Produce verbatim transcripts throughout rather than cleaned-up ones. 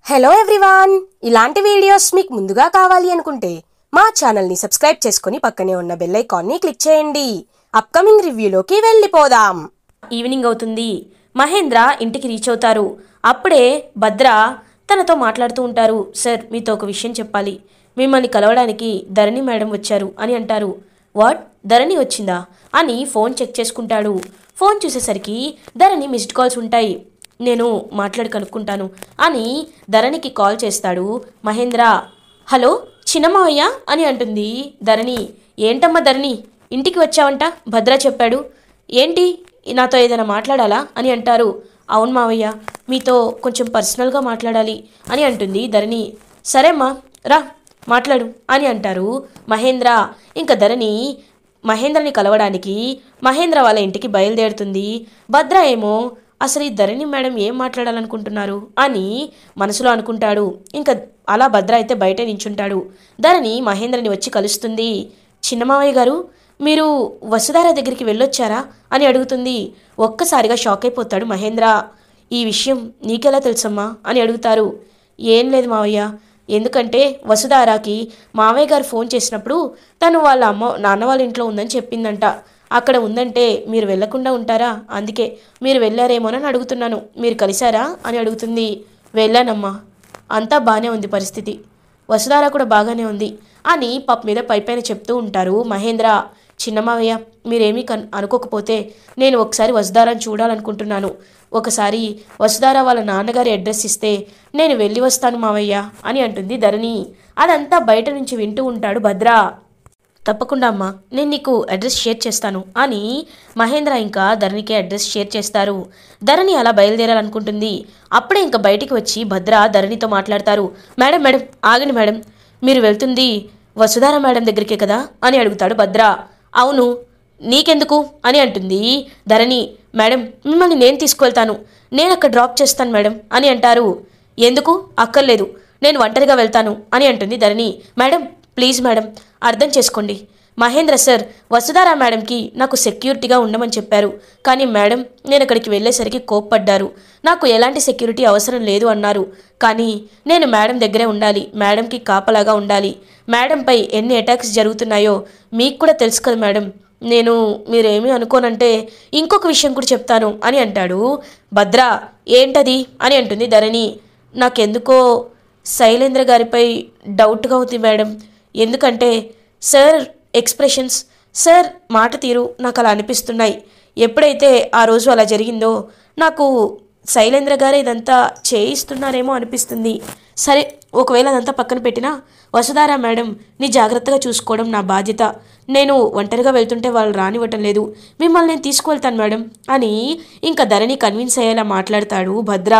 Hello everyone, ఇలాంటి videos మీకు ముందుగా కావాలి అనుకుంటే మా ఛానల్ని సబ్స్క్రైబ్ చేసుకుని పక్కనే ఉన్న బెల్ ఐకాన్ని క్లిక్ చేయండి. అప్కమింగ్ రివ్యూలోకి వెళ్ళిపోదాం. ఈవినింగ్ అవుతుంది. మహేంద్ర ఇంటికి రీచ్ అవుతారు. అప్పుడే భద్ర తనతో మాట్లాడుతూ ఉంటారు. సార్, మీతో ఒక విషయం చెప్పాలి. మిమ్మల్ని కలవడానికి ధరణి మేడం వచ్చారు అని అంటారు. వాట్, ధరణి వచ్చిందా అని ఫోన్ చెక్ చేసుకుంటాడు. ఫోన్ చూసేసరికి ధరణి మిస్డ్ కాల్స్ ఉంటాయి. నేను మాట్లాడి కనుక్కుంటాను అని ధరణికి కాల్ చేస్తాడు మహేంద్ర. హలో చిన్నమావయ్య అని అంటుంది ధరణి. ఏంటమ్మా ధరణి, ఇంటికి వచ్చావంట భద్ర చెప్పాడు. ఏంటి, నాతో ఏదైనా మాట్లాడాలా అని అంటారు. అవును మావయ్య, మీతో కొంచెం పర్సనల్గా మాట్లాడాలి అని అంటుంది ధరణి. సరేమ్మా రా మాట్లాడు అని అంటారు మహేంద్ర. ఇంకా ధరణి మహేంద్రని కలవడానికి మహేంద్ర వాళ్ళ ఇంటికి బయలుదేరుతుంది. భద్ర ఏమో అసలు ఈ ధరణి మేడం ఏం మాట్లాడాలనుకుంటున్నారు అని మనసులో అనుకుంటాడు. ఇంకా అలా భద్ర అయితే బయటే నించుంటాడు. ధరణి మహేంద్రని వచ్చి కలుస్తుంది. చిన్నమావయ్య గారు, మీరు వసుధార దగ్గరికి వెళ్ళొచ్చారా అని అడుగుతుంది. ఒక్కసారిగా షాక్ అయిపోతాడు మహేంద్ర. ఈ విషయం నీకెలా తెలుసమ్మా అని అడుగుతారు. ఏం లేదు మావయ్య, ఎందుకంటే వసుధారాకి మావయ్య గారు ఫోన్ చేసినప్పుడు తను వాళ్ళ అమ్మ నాన్న వాళ్ళ ఇంట్లో ఉందని చెప్పిందంట. అక్కడ ఉందంటే మీరు వెళ్లకుండా ఉంటారా, అందుకే మీరు వెళ్ళారేమోనని అడుగుతున్నాను. మీరు కలిశారా అని అడుగుతుంది. వెళ్ళానమ్మా, అంతా బాగానే ఉంది పరిస్థితి, వసుధార కూడా బాగానే ఉంది అని పాప మీద పైపైన చెప్తూ ఉంటారు మహేంద్ర. చిన్నమావయ్య, మీరేమీ కన్ అనుకోకపోతే నేను ఒకసారి వసుధారని చూడాలనుకుంటున్నాను. ఒకసారి వసుధార వాళ్ళ నాన్నగారి అడ్రస్ ఇస్తే నేను వెళ్ళి వస్తాను మావయ్య అని అంటుంది ధరణి. అదంతా బయట నుంచి వింటూ ఉంటాడు భద్ర. తప్పకుండా అమ్మా, నేను నీకు అడ్రస్ షేర్ చేస్తాను అని మహేంద్ర ఇంకా ధరణికి అడ్రస్ షేర్ చేస్తారు. ధరణి అలా బయలుదేరాలనుకుంటుంది. అప్పుడే ఇంకా బయటికి వచ్చి భద్ర ధరణితో మాట్లాడతారు. మేడం మేడం ఆగండి మేడం, మీరు వెళ్తుంది వసుధార మేడం దగ్గరికే కదా అని అడుగుతాడు భద్ర. అవును, నీకెందుకు అని అంటుంది ధరణి. మేడం, మిమ్మల్ని నేను తీసుకువెళ్తాను, నేను అక్కడ డ్రాప్ చేస్తాను మేడం అని అంటారు. ఎందుకు, అక్కర్లేదు, నేను ఒంటరిగా వెళ్తాను అని అంటుంది ధరణి. మేడం ప్లీజ్ మేడం, అర్థం చేసుకోండి. మహేంద్ర సార్ వసుధార మేడంకి నాకు సెక్యూరిటీగా ఉండమని చెప్పారు. కానీ మేడం నేను అక్కడికి వెళ్ళేసరికి కోప్పడ్డారు. నాకు ఎలాంటి సెక్యూరిటీ అవసరం లేదు అన్నారు. కానీ నేను మేడం దగ్గరే ఉండాలి, మేడంకి కాపలాగా ఉండాలి. మేడంపై ఎన్ని అటాక్స్ జరుగుతున్నాయో మీకు కూడా తెలుసు కదా మేడం. నేను మీరేమీ అనుకోనంటే ఇంకొక విషయం కూడా చెప్తాను అని అంటాడు భద్ర. ఏంటది అని అంటుంది ధరణి. నాకెందుకో శైలేంద్ర గారిపై డౌట్గా ఉంది మేడం. ఎందుకంటే సార్ ఎక్స్ప్రెషన్స్, సార్ మాట తీరు నాకు అలా అనిపిస్తున్నాయి. ఎప్పుడైతే ఆ రోజు అలా జరిగిందో నాకు శైలేంద్ర గారు ఇదంతా చేయిస్తున్నారేమో అనిపిస్తుంది. సరే, ఒకవేళ అదంతా పక్కన పెట్టినా వసుధార మేడం నీ జాగ్రత్తగా చూసుకోవడం నా బాధ్యత. నేను ఒంటరిగా వెళ్తుంటే వాళ్ళు రానివ్వటం లేదు, మిమ్మల్ని నేను తీసుకువెళ్తాను మేడం అని ఇంకా ధరణి కన్విన్స్ అయ్యేలా మాట్లాడతాడు భద్ర.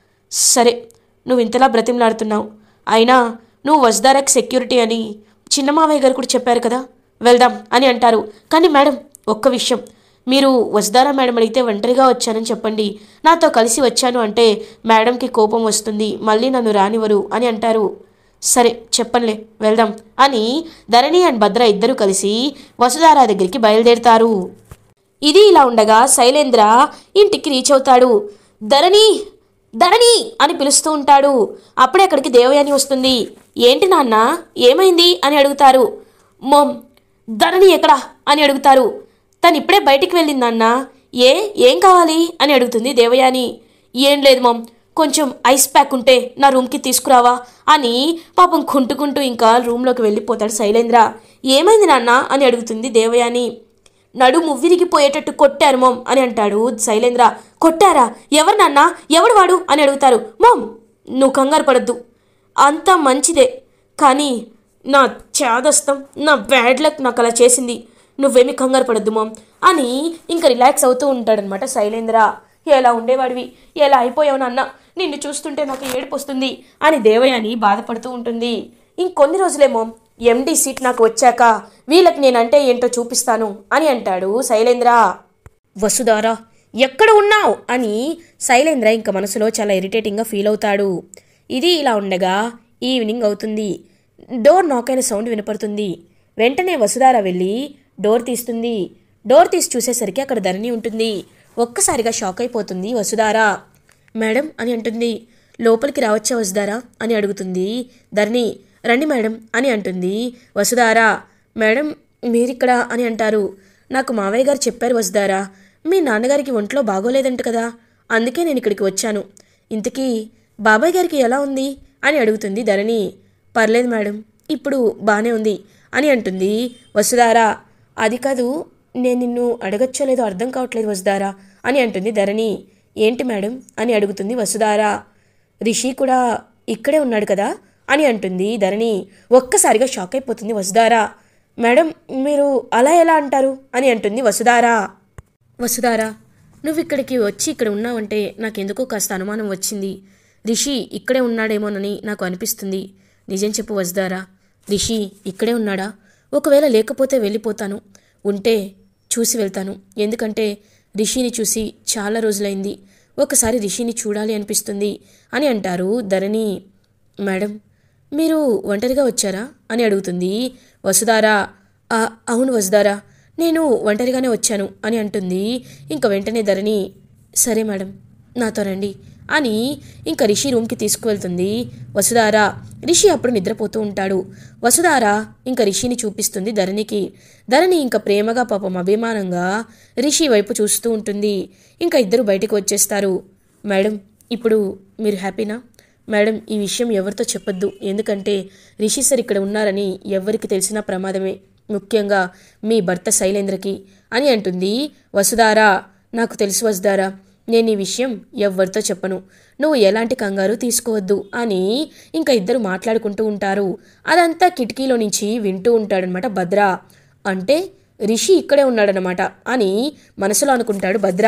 సరే, నువ్వు ఇంతలా బ్రతిమలాడుతున్నావు, అయినా నువ్వు వసుధారకి సెక్యూరిటీ అని చిన్నమావయ్య గారు కూడా చెప్పారు కదా, వెళ్దాం అని అంటారు. కానీ మేడం ఒక్క విషయం, మీరు వసుధార మేడం అడిగితే ఒంటరిగా వచ్చానని చెప్పండి. నాతో కలిసి వచ్చాను అంటే మేడంకి కోపం వస్తుంది, మళ్ళీ నన్ను రానివ్వరు అని అంటారు. సరే చెప్పనులే, వెళ్దాం అని ధరణి అండ్ భద్ర ఇద్దరు కలిసి వసుధార దగ్గరికి బయలుదేరుతారు. ఇది ఇలా ఉండగా శైలేంద్ర ఇంటికి రీచ్ అవుతాడు. ధరణి ధరణి అని పిలుస్తూ ఉంటాడు. అప్పుడే అక్కడికి దేవయాని వస్తుంది. ఏంటి నాన్న, ఏమైంది అని అడుగుతారు. మోమ్, ధరణి ఎక్కడా అని అడుగుతారు. తను ఇప్పుడే బయటికి వెళ్ళిందన్న. ఏ ఏం కావాలి అని అడుగుతుంది దేవయాని. ఏం లేదు మామ్, కొంచెం ఐస్ ప్యాక్ ఉంటే నా రూమ్కి తీసుకురావా అని పాపం కుంటుకుంటూ ఇంకా రూమ్లోకి వెళ్ళిపోతాడు శైలేంద్ర. ఏమైంది నాన్న అని అడుగుతుంది దేవయాని. నడుము విరిగిపోయేటట్టు కొట్టారు మోమ్ అని అంటాడు శైలేంద్ర. కొట్టారా? ఎవరు నాన్న, ఎవడు వాడు అని అడుగుతారు. మోమ్ నువ్వు కంగారు పడద్దు, అంతా మంచిదే, కానీ నా చాదస్తం, నా బ్యాడ్ లక్ నాకు అలా చేసింది, నువ్వేమీ కంగారు పడద్దు మామ్ అని ఇంకా రిలాక్స్ అవుతూ ఉంటాడనమాట శైలేంద్ర. ఎలా ఉండేవాడివి, ఎలా అయిపోయావు నాన్న, నిన్ను చూస్తుంటే నాకు ఏడుపు వస్తుంది అని దేవయాని బాధపడుతూ ఉంటుంది. ఇంకొన్ని రోజులేమో ఎండి సీట్ నాకు వచ్చాక వీళ్ళకి నేనంటే ఏంటో చూపిస్తాను అని అంటాడు శైలేంద్ర. వసుధార ఎక్కడ ఉన్నావు అని శైలేంద్ర ఇంకా మనసులో చాలా ఇరిటేటింగ్గా ఫీల్ అవుతాడు. ఇది ఇలా ఉండగా ఈవినింగ్ అవుతుంది. డోర్ నాక్ అయిన సౌండ్ వినపడుతుంది. వెంటనే వసుధార వెళ్ళి డోర్ తీస్తుంది. డోర్ తీసి చూసేసరికి అక్కడ ధరణి ఉంటుంది. ఒక్కసారిగా షాక్ అయిపోతుంది వసుధార. మేడం అని అంటుంది. లోపలికి రావచ్చా వసుధారా అని అడుగుతుంది ధరణి. రండి మేడం అని అంటుంది వసుధారా. మేడం మీరిక్కడ అని అంటారు. నాకు మావయ్య గారు చెప్పారు వసుధారా, మీ నాన్నగారికి ఒంట్లో బాగోలేదంట కదా, అందుకే నేను ఇక్కడికి వచ్చాను. ఇంతకీ బాబాయ్ గారికి ఎలా ఉంది అని అడుగుతుంది ధరణి. పర్లేదు మేడం, ఇప్పుడు బాగానే ఉంది అని అంటుంది వసుధారా. అది కాదు, నేను నిన్ను అడగచ్చో లేదో అర్థం కావట్లేదు వసుధారా అని అంటుంది ధరణి. ఏంటి మేడం అని అడుగుతుంది వసుధారా. రిషి కూడా ఇక్కడే ఉన్నాడు కదా అని అంటుంది ధరణి. ఒక్కసారిగా షాక్ అయిపోతుంది వసుధారా. మేడం మీరు అలా ఎలా అంటారు అని అంటుంది వసుధారా. వసుధారా, నువ్వు ఇక్కడికి వచ్చి ఇక్కడ ఉన్నావంటే నాకెందుకో కాస్త అనుమానం వచ్చింది. రిషి ఇక్కడే ఉన్నాడేమోనని నాకు అనిపిస్తుంది. నిజం చెప్పు వసుధారా, రిషి ఇక్కడే ఉన్నాడా? ఒకవేళ లేకపోతే వెళ్ళిపోతాను, ఉంటే చూసి వెళ్తాను. ఎందుకంటే రిషిని చూసి చాలా రోజులైంది, ఒకసారి రిషిని చూడాలి అనిపిస్తుంది అని అంటారు ధరణి. మేడం మీరు ఒంటరిగా వచ్చారా అని అడుగుతుంది వసుధారా. అవును వసుధారా, నేను ఒంటరిగానే వచ్చాను అని అంటుంది. ఇంక వెంటనే ధరణి, సరే మేడం నాతో రండి అని ఇంకా రిషి రూమ్కి తీసుకువెళ్తుంది వసుధారా. రిషి అప్పుడు నిద్రపోతూ ఉంటాడు. వసుధారా ఇంకా రిషిని చూపిస్తుంది ధరణికి. ధరణి ఇంకా ప్రేమగా పాపం అభిమానంగా రిషి వైపు చూస్తూ ఉంటుంది. ఇంకా ఇద్దరు బయటకు వచ్చేస్తారు. మేడం ఇప్పుడు మీరు హ్యాపీనా? మేడం ఈ విషయం ఎవరితో చెప్పొద్దు, ఎందుకంటే రిషి సార్ ఇక్కడ ఉన్నారని ఎవరికి తెలిసినా ప్రమాదమే, ముఖ్యంగా మీ భర్త శైలేంద్రకి అని అంటుంది వసుధారా. నాకు తెలుసు వసుధారా, నేను ఈ విషయం ఎవ్వరితో చెప్పను, నువ్వు ఎలాంటి కంగారు తీసుకోవద్దు అని ఇంకా ఇద్దరు మాట్లాడుకుంటూ ఉంటారు. అదంతా కిటికీలో నుంచి వింటూ ఉంటాడనమాట భద్ర. అంటే రిషి ఇక్కడే ఉన్నాడనమాట అని మనసులో అనుకుంటాడు భద్ర.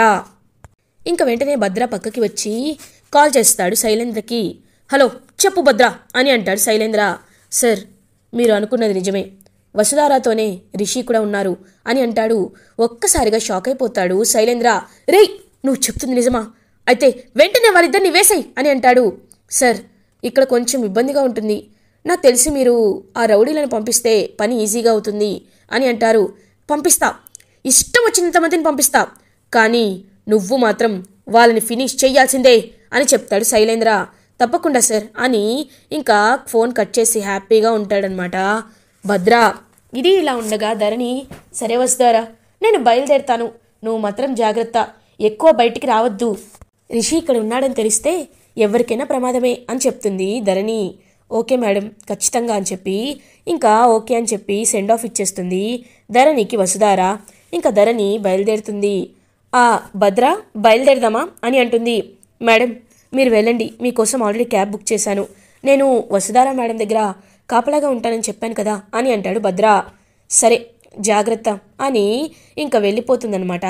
ఇంకా వెంటనే భద్ర పక్కకి వచ్చి కాల్ చేస్తాడు శైలేంద్రకి. హలో చెప్పు భద్ర అని అంటాడు శైలేంద్ర. సార్ మీరు అనుకున్నది నిజమే, వసుధారాతోనే రిషి కూడా ఉన్నారు అని అంటాడు. ఒక్కసారిగా షాక్ అయిపోతాడు శైలేంద్ర. రేయ్ నువ్వు చెప్తుంది నిజమా? అయితే వెంటనే వాళ్ళిద్దరిని వేసేయ్ అని అంటాడు. సార్ ఇక్కడ కొంచెం ఇబ్బందిగా ఉంటుంది, నాకు తెలిసి మీరు ఆ రౌడీలను పంపిస్తే పని ఈజీగా అవుతుంది అని అంటారు. పంపిస్తా, ఇష్టం వచ్చినంతమందిని పంపిస్తా, కానీ నువ్వు మాత్రం వాళ్ళని ఫినిష్ చెయ్యాల్సిందే అని చెప్తాడు శైలేంద్ర. తప్పకుండా సార్ అని ఇంకా ఫోన్ కట్ చేసి హ్యాపీగా ఉంటాడనమాట భద్ర. ఇది ఇలా ఉండగా ధరణి, సరే వస్తారా నేను బయలుదేరుతాను, నువ్వు మాత్రం జాగ్రత్త, ఎక్కువ బయటికి రావద్దు, రిషి ఇక్కడ ఉన్నాడని తెలిస్తే ఎవరికైనా ప్రమాదమే అని చెప్తుంది ధరణి. ఓకే మేడం ఖచ్చితంగా అని చెప్పి ఇంకా ఓకే అని చెప్పి సెండ్ ఆఫ్ ఇచ్చేస్తుంది ధరణికి వసుధారా. ఇంకా ధరణి బయలుదేరుతుంది. ఆ భద్ర బయలుదేరదామా అని అంటుంది. మేడం మీరు వెళ్ళండి, మీకోసం ఆల్రెడీ క్యాబ్ బుక్ చేశాను, నేను వసుధారా మేడం దగ్గర కాపలాగా ఉంటానని చెప్పాను కదా అని అంటాడు భద్ర. సరే జాగ్రత్త అని ఇంకా వెళ్ళిపోతుందనమాట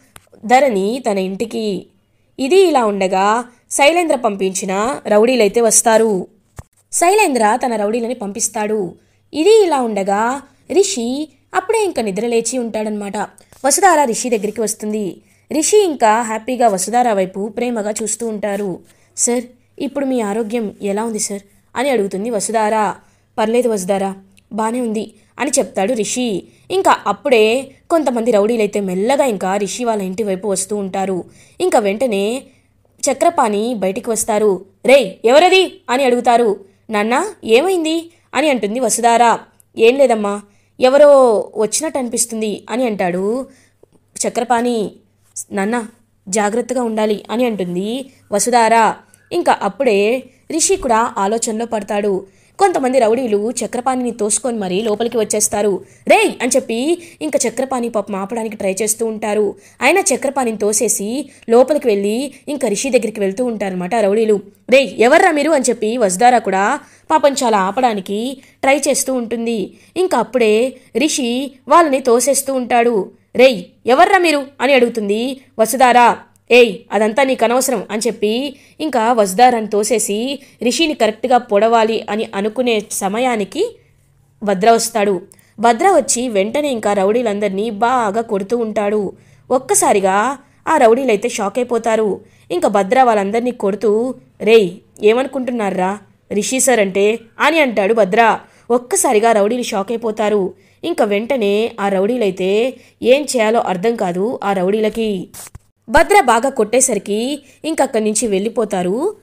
ధరణి తన ఇంటికి. ఇది ఇలా ఉండగా శైలేంద్ర పంపించిన రౌడీలైతే వస్తారు. శైలేంద్ర తన రౌడీలని పంపిస్తాడు. ఇది ఇలా ఉండగా రిషి అప్పుడే ఇంకా నిద్రలేచి ఉంటాడనమాట. వసుధార రిషి దగ్గరికి వస్తుంది. రిషి ఇంకా హ్యాపీగా వసుధార వైపు ప్రేమగా చూస్తూ ఉంటారు. సార్ ఇప్పుడు మీ ఆరోగ్యం ఎలా ఉంది సార్ అని అడుగుతుంది వసుధార. పర్లేదు వసుధార బానే ఉంది అని చెప్తాడు రిషి. ఇంకా అప్పుడే కొంతమంది రౌడీలైతే మెల్లగా ఇంకా రిషి వాళ్ళ ఇంటి వైపు వస్తూ ఉంటారు. ఇంకా వెంటనే చక్రపాణి బయటికి వస్తారు. రేయ్ ఎవరది అని అడుగుతారు. నాన్న ఏమైంది అని అంటుంది వసుధార. ఏం లేదమ్మా, ఎవరో వచ్చినట్టు అనిపిస్తుంది అని అంటాడు చక్రపాణి. నాన్న జాగ్రత్తగా ఉండాలి అని అంటుంది వసుధార. ఇంకా అప్పుడే రిషి కూడా ఆలోచనలో పడతాడు. కొంతమంది రౌడీలు చక్రపాణిని తోసుకొని మరీ లోపలికి వచ్చేస్తారు. రేయ్ అని చెప్పి ఇంకా చక్రపాణి పాపం ఆపడానికి ట్రై చేస్తూ ఉంటారు. అయినా చక్రపాణిని తోసేసి లోపలికి వెళ్ళి ఇంకా రిషి దగ్గరికి వెళ్తూ ఉంటారనమాట రౌడీలు. రేయ్ ఎవర్రా మీరు అని చెప్పి వసుధార కూడా పాపం చాలా ఆపడానికి ట్రై చేస్తూ ఉంటుంది. ఇంకా అప్పుడే రిషి వాళ్ళని తోసేస్తూ ఉంటాడు. రేయ్ ఎవర్రా మీరు అని అడుగుతుంది వసుధార. ఏయ్ అదంతా నీకు అనవసరం అని చెప్పి ఇంకా వసుధారాన్ని తోసేసి రిషిని కరెక్ట్గా పొడవాలి అని అనుకునే సమయానికి భద్ర వస్తాడు. భద్ర వచ్చి వెంటనే ఇంకా రౌడీలందరినీ బాగా కొడుతూ ఉంటాడు. ఒక్కసారిగా ఆ రౌడీలైతే షాక్ అయిపోతారు. ఇంకా భద్ర వాళ్ళందరినీ కొడుతూ రేయ్ ఏమనుకుంటున్నారా రిషి సార్ అంటే అని అంటాడు భద్ర. ఒక్కసారిగా రౌడీలు షాక్ అయిపోతారు. ఇంకా వెంటనే ఆ రౌడీలైతే ఏం చేయాలో అర్థం కాదు ఆ రౌడీలకి. భద్ర బాగా కొట్టేసరికి ఇంకక్కడి నుంచి వెళ్ళిపోతారు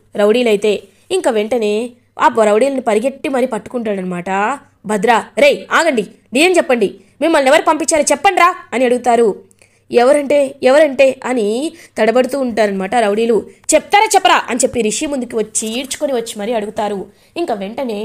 రౌడీలైతే. ఇంకా వెంటనే ఆ రౌడీలను పరిగెట్టి మరీ పట్టుకుంటాడనమాట. భద్ర, రేయ్ ఆగండి, నిజం చెప్పండి, మిమ్మల్ని ఎవరు పంపించారో చెప్పండి రా అని అడుగుతారు. ఎవరంటే ఎవరంటే అని తడబడుతూ ఉంటారనమాట రౌడీలు. చెప్తారా చెప్పరా అని చెప్పి రిషి ముందుకు వచ్చి ఈడ్చుకొని వచ్చి మరీ అడుగుతారు. ఇంకా వెంటనే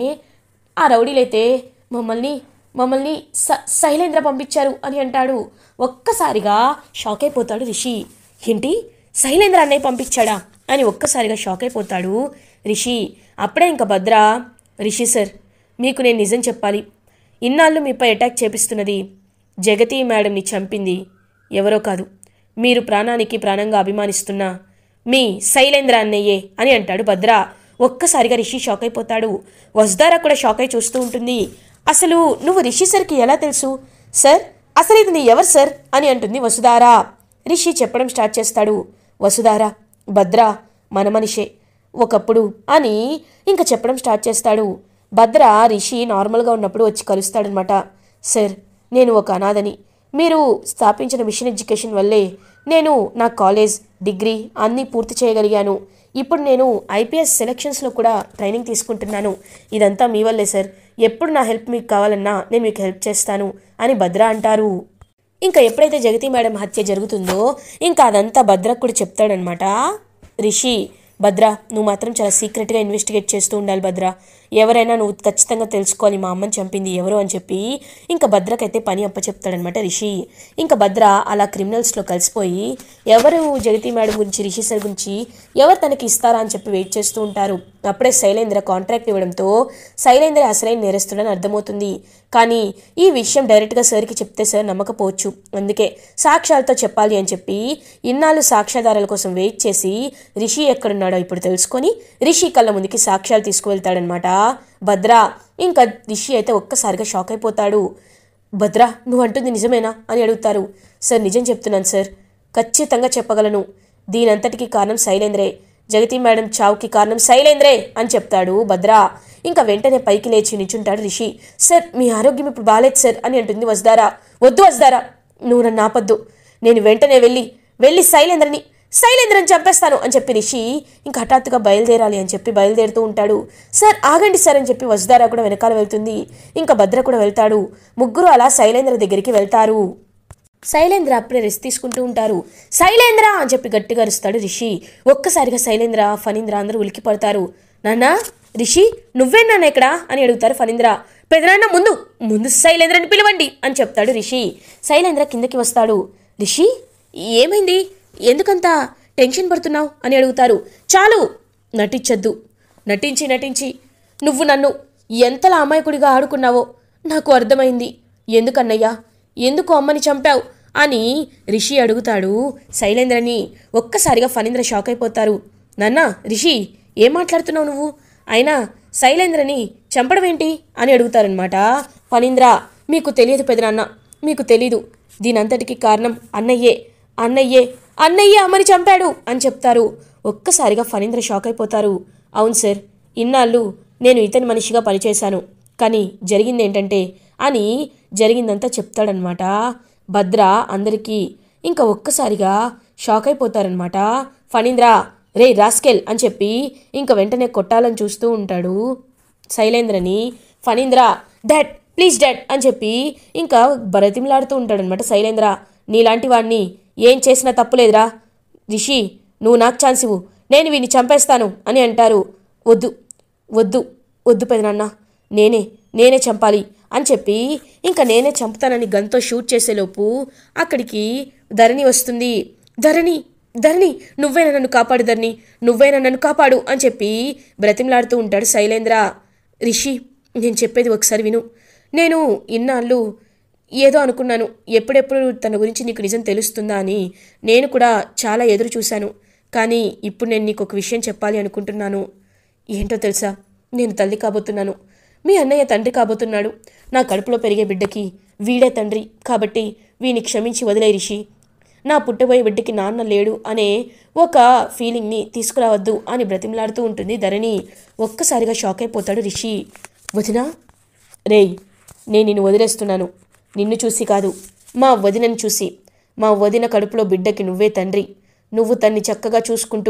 ఆ రౌడీలైతే మమ్మల్ని మమ్మల్ని స శైలేంద్ర పంపించారు అని అంటాడు. ఒక్కసారిగా షాక్ అయిపోతాడు రిషి. ఏంటి, శైలేంద్ర అన్నయ్య పంపించాడా అని ఒక్కసారిగా షాక్ అయిపోతాడు రిషి. అప్పుడే ఇంకా భద్ర, రిషి సార్, మీకు నేను నిజం చెప్పాలి. ఇన్నాళ్ళు మీపై అటాక్ చేపిస్తున్నది జగతి మేడంని చంపింది ఎవరో కాదు, మీరు ప్రాణానికి ప్రాణంగా అభిమానిస్తున్న మీ శైలేంద్ర అన్నయ్యే అని అంటాడు భద్ర. ఒక్కసారిగా రిషి షాక్ అయిపోతాడు. వసుధారా కూడా షాక్ అయి చూస్తూ ఉంటుంది. అసలు నువ్వు రిషి సార్కి ఎలా తెలుసు సార్, అసలు ఇది నీ ఎవరు సార్ అని అంటుంది వసుధారా. రిషి చెప్పడం స్టార్ట్ చేస్తాడు. వసుధారా, భద్ర మన మనిషే ఒకప్పుడు అని ఇంకా చెప్పడం స్టార్ట్ చేస్తాడు. భద్ర రిషి నార్మల్గా ఉన్నప్పుడు వచ్చి కలుస్తాడనమాట. సార్, నేను ఒక అనాథని. మీరు స్థాపించిన మిషన్ ఎడ్యుకేషన్ వల్లే నేను నా కాలేజ్, డిగ్రీ అన్నీ పూర్తి చేయగలిగాను. ఇప్పుడు నేను ఐపీఎస్ సెలక్షన్స్లో కూడా ట్రైనింగ్ తీసుకుంటున్నాను. ఇదంతా మీ వల్లే సార్. ఎప్పుడు నా హెల్ప్ మీకు కావాలన్నా నేను మీకు హెల్ప్ చేస్తాను అని భద్ర అంటారు. ఇంకా ఎప్పుడైతే జగతి మేడం హత్య జరుగుతుందో ఇంకా అదంతా భద్రకు కూడా చెప్తాడనమాట రిషి. భద్ర, నువ్వు మాత్రం చాలా సీక్రెట్గా ఇన్వెస్టిగేట్ చేస్తూ ఉండాలి భద్ర. ఎవరైనా నువ్వు ఖచ్చితంగా తెలుసుకోవాలి మా అమ్మని చంపింది ఎవరు అని చెప్పి ఇంకా భద్రకైతే పని అప్పచెప్తాడనమాట రిషి. ఇంకా భద్ర అలా క్రిమినల్స్లో కలిసిపోయి ఎవరు జగతి మేడం గురించి, రిషి సార్ గురించి ఎవరు తనకి ఇస్తారా అని చెప్పి వెయిట్ చేస్తూ ఉంటారు. అప్పుడే శైలేంద్ర కాంట్రాక్ట్ ఇవ్వడంతో శైలేంద్ర అసలైన నేరస్తుడని అర్థమవుతుంది. కానీ ఈ విషయం డైరెక్ట్గా సార్కి చెప్తే సార్ నమ్మకపోవచ్చు. అందుకే సాక్ష్యాలతో చెప్పాలి అని చెప్పి ఇన్నాళ్ళు సాక్ష్యాధారాల కోసం వెయిట్ చేసి రిషి ఎక్కడున్నాడో ఇప్పుడు తెలుసుకొని రిషి కళ్ళ ముందుకి సాక్ష్యాలు తీసుకువెళ్తాడనమాట భద్ర. ఇంకా రిషి అయితే ఒక్కసారిగా షాక్ అయిపోతాడు. భద్ర, నువ్వు అంటుంది నిజమేనా అని అడుగుతారు. సార్, నిజం చెప్తున్నాను సార్, ఖచ్చితంగా చెప్పగలను. దీనంతటికీ కారణం శైలేంద్రే. జగతి మేడం చావుకి కారణం శైలేంద్రే అని చెప్తాడు భద్ర. ఇంకా వెంటనే పైకి లేచి నిల్చుంటాడు రిషి. సార్, మీ ఆరోగ్యం ఇప్పుడు బాలేదు సార్ అని అంటుంది వసుధారా. వద్దు వసుధారా, నువ్వు నన్ను ఆపద్దు. నేను వెంటనే వెళ్ళి వెళ్ళి శైలేంద్రని శైలేంద్రని చంపేస్తాను అని చెప్పి రిషి ఇంకా హఠాత్తుగా బయలుదేరాలి అని చెప్పి బయలుదేరుతూ ఉంటాడు. సార్, ఆగండి సార్ అని చెప్పి వసుధారా కూడా వెనకాల వెళ్తుంది. ఇంకా భద్ర కూడా వెళ్తాడు. ముగ్గురు అలా శైలేంద్ర దగ్గరికి వెళ్తారు. శైలేంద్ర అప్పుడే రెస్ట్ తీసుకుంటూ ఉంటారు. శైలేంద్ర అని చెప్పి గట్టిగా అరుస్తాడు రిషి. ఒక్కసారిగా శైలేంద్ర, ఫణీంద్ర అందరూ ఉలికి పడతారు. నాన్న, రిషి నువ్వేనా ఇక్కడ అని అడుగుతారు ఫణీంద్ర. పెదనాన్న, ముందు ముందు శైలేంద్రని పిలవండి అని చెప్తాడు రిషి. శైలేంద్ర కిందకి వస్తాడు. రిషి, ఏమైంది, ఎందుకంత టెన్షన్ పడుతున్నావు అని అడుగుతారు. చాలు, నటించొద్దు. నటించి నటించి నువ్వు నన్ను ఎంతలా అమాయకుడిగా ఆడుకున్నావో నాకు అర్థమైంది. ఎందుకన్నయ్యా, ఎందుకు అమ్మని చంపావు అని రిషి అడుగుతాడు శైలేంద్రని. ఒక్కసారిగా ఫణీంద్ర షాక్ అయిపోతారు. నాన్న, రిషి ఏం మాట్లాడుతున్నావు నువ్వు? అయినా శైలేంద్రని చంపడం ఏంటి అని అడుగుతారనమాట ఫణీంద్ర. మీకు తెలియదు పెదనాన్న, మీకు తెలీదు. దీనంతటికి కారణం అన్నయ్యే అన్నయ్యే అన్నయ్యే అమ్మని చంపాడు అని చెప్తారు. ఒక్కసారిగా ఫణీంద్ర షాక్ అయిపోతారు. అవును సార్, ఇన్నాళ్ళు నేను ఇతని మనిషిగా పనిచేశాను, కానీ జరిగింది ఏంటంటే అని జరిగిందంతా చెప్తాడనమాట భద్ర అందరికీ. ఇంకా ఒక్కసారిగా షాక్ అయిపోతారనమాట ఫణీంద్ర. రే రాస్కెల్ అని చెప్పి ఇంకా వెంటనే కొట్టాలని చూస్తూ ఉంటాడు శైలేంద్రని. ఫణీంద్ర, డాడ్ ప్లీజ్ డాడ్ అని చెప్పి ఇంకా బ్రతిమలాడుతూ ఉంటాడనమాట శైలేంద్ర. నీలాంటి వాడిని ఏం చేసినా తప్పులేదురా రిషి, నువ్వు నాకు ఛాన్స్ ఇవ్వు, నేను వీడిని చంపేస్తాను అని అంటారు. వద్దు వద్దు వద్దు పెదనాన్న, నేనే నేనే చంపాలి అని చెప్పి ఇంకా నేనే చంపుతానని గన్తో షూట్ చేసేలోపు అక్కడికి ధరణి వస్తుంది. ధరణి ధరణి నువ్వేనా నన్ను కాపాడు, ధరణి నువ్వేనా నన్ను కాపాడు అని చెప్పి బ్రతిమలాడుతూ ఉంటాడు శైలేంద్ర. రిషి, నేను చెప్పేది ఒకసారి విను. నేను ఇన్నాళ్ళు ఏదో అనుకున్నాను, ఎప్పుడెప్పుడు తన గురించి నీకు నిజం తెలుస్తుందా అని నేను కూడా చాలా ఎదురు చూశాను. కానీ ఇప్పుడు నేను నీకు ఒక విషయం చెప్పాలి అనుకుంటున్నాను. ఏంటో తెలుసా, నేను తల్లి కాబోతున్నాను. మీ అన్నయ్య తండ్రి కాబోతున్నాడు. నా కడుపులో పెరిగే బిడ్డకి వీడే తండ్రి. కాబట్టి వీని క్షమించి వదిలే రిషి. నా పుట్టబోయే బిడ్డకి నాన్న లేడు అనే ఒక ఫీలింగ్ని తీసుకురావద్దు అని బ్రతిమలాడుతూ ఉంటుంది ధరణి. ఒక్కసారిగా షాక్ అయిపోతాడు రిషి. వదినా, రేయ్ నేను నిన్ను వదిలేస్తున్నాను. నిన్ను చూసి కాదు, మా వదినని చూసి. మా వదిన కడుపులో బిడ్డకి నువ్వే తండ్రి. నువ్వు తన్ని చక్కగా చూసుకుంటూ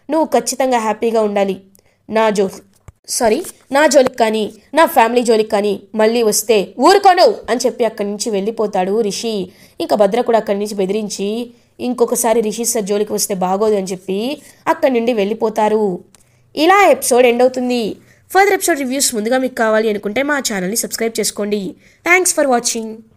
నువ్వు ఖచ్చితంగా హ్యాపీగా ఉండాలి. నా జో సారీ నా జోలికి కానీ నా ఫ్యామిలీ జోలికి కానీ మళ్ళీ వస్తే ఊరుకోను అని చెప్పి అక్కడి నుంచి వెళ్ళిపోతాడు రిషి. ఇంకా భద్ర కూడా అక్కడి నుంచి బెదిరించి ఇంకొకసారి రిషి సార్ జోలికి వస్తే బాగోదు అని చెప్పి అక్కడి నుండి వెళ్ళిపోతారు. ఇలా ఎపిసోడ్ ఎండ్ అవుతుంది. ఫర్దర్ ఎపిసోడ్ రివ్యూస్ ముందుగా మీకు కావాలి అనుకుంటే మా ఛానల్ని సబ్స్క్రైబ్ చేసుకోండి. Thanks for watching.